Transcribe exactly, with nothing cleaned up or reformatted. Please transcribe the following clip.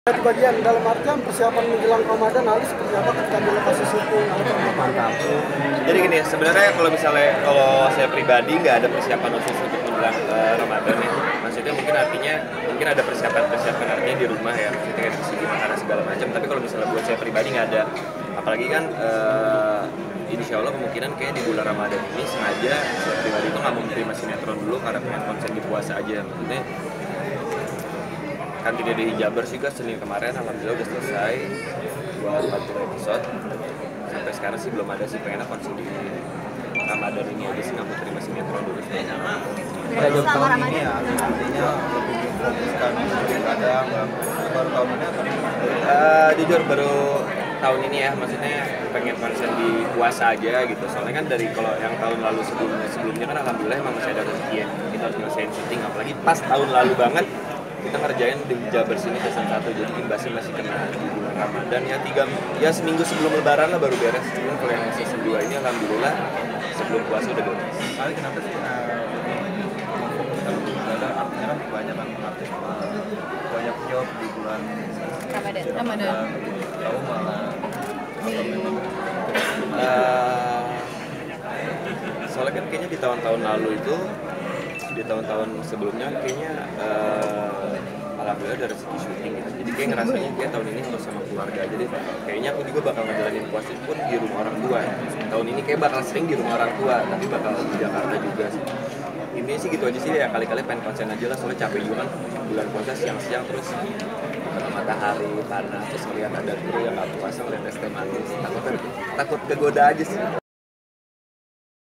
Bagian dalam artian persiapan menjelang Ramadan Ali seperti apa ketika di lokasi syuting atau mantap. Jadi gini, sebenarnya kalau misalnya kalau saya pribadi nggak ada persiapan khusus untuk menjelang uh, Ramadan ya. Maksudnya mungkin artinya mungkin ada persiapan-persiapan artinya di rumah ya, maksudnya kayak di segi makanan segala macam. Tapi kalau misalnya buat saya pribadi nggak ada. Apalagi kan uh, insya Allah kemungkinan kayak di bulan Ramadan ini sengaja saya pribadi itu nggak mau menerima sinetron dulu karena pengen konsen di puasa aja. Maksudnya kan tidak ada Hijabers juga Senin kemarin alhamdulillah udah selesai buat empat puluh episode. Sampai sekarang sih belum ada sih, pengennya konsen di Ramadan ini aja sih, nggak mau terima sinetron dulu. Pada jam tahun ini ya, artinya lebih memfokuskan kadang baru tahun ini atau uh, jujur baru tahun ini ya, maksudnya pengen konsen di puasa aja gitu. Soalnya kan dari kalau yang tahun lalu sebelumnya sebelumnya kan alhamdulillah emang masih ada rezeki ya, kita harus nyelesain syuting, apalagi pas tahun lalu banget kita ngerjain di Hijabers ini season satu, jadi imbasnya masih kena di bulan Ramadan ya, tiga ya seminggu sebelum lebaran lah baru beres. Cuman kalau yang season dua ini alhamdulillah sebelum puasa udah beres. kali kenapa sih uh, memfokuskan ada artinya kan banyak kan artis banyak job di bulan Ramadan. Ramadan. Tahu malah Uh, soalnya kan kayaknya di tahun-tahun lalu itu di tahun-tahun sebelumnya kayaknya uh, alhamdulillah ada rezeki syuting gitu. Jadi kayak ngerasanya kayak tahun ini harus sama keluarga aja deh. Kayaknya aku juga bakal ngejalanin puasa pun di rumah orang tua. Tahun ini kayak bakal sering di rumah orang tua, tapi bakal di Jakarta juga sih. Ini sih gitu aja sih ya, kali-kali pengen konsen aja lah, soalnya capek juga kan bulan puasa siang-siang terus matahari panas terus ngeliat ada kru yang nggak puasa ngeliat es teh manis, takut takut kegoda aja sih.